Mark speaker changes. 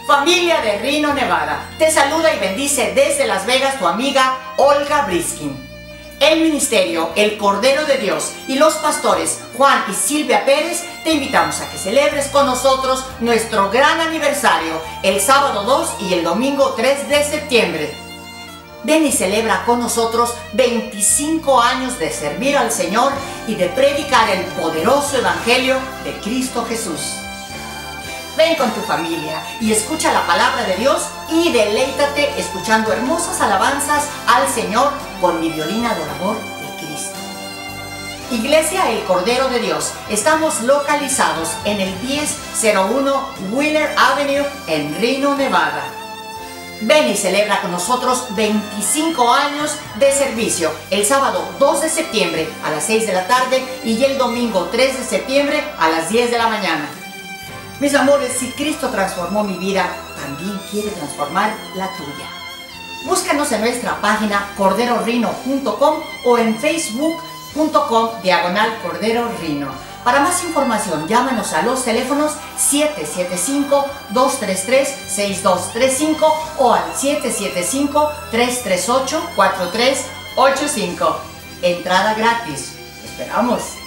Speaker 1: Familia de Reno, Nevada, te saluda y bendice desde Las Vegas tu amiga Olga Briskin. El ministerio El Cordero de Dios y los pastores Juan y Silvia Pérez te invitamos a que celebres con nosotros nuestro gran aniversario el sábado 2 y el domingo 3 de septiembre. Ven y celebra con nosotros 25 años de servir al Señor y de predicar el poderoso evangelio de Cristo Jesús. Ven con tu familia y escucha la palabra de Dios y deleítate escuchando hermosas alabanzas al Señor con mi violín adorador de Cristo. Iglesia El Cordero de Dios, estamos localizados en el 1001 Wheeler Avenue en Reno, Nevada. Ven y celebra con nosotros 25 años de servicio el sábado 2 de septiembre a las 6 de la tarde y el domingo 3 de septiembre a las 10 de la mañana. Mis amores, si Cristo transformó mi vida, también quiere transformar la tuya. Búscanos en nuestra página corderorino.com o en facebook.com/corderorino. Para más información, llámanos a los teléfonos 775-233-6235 o al 775-338-4385. Entrada gratis. ¡Esperamos!